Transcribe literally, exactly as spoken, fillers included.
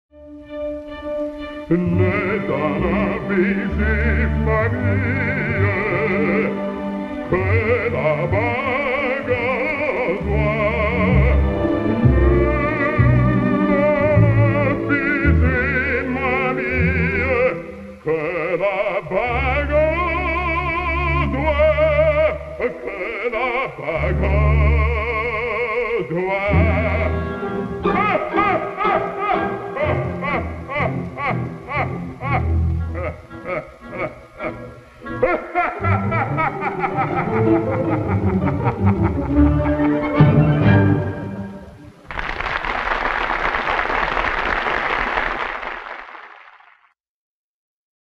Ne dana bisi Maria, che la baga tua. Ne bisi Maria, che la baga tua, che la baga tua. Ha ha ha ha ha!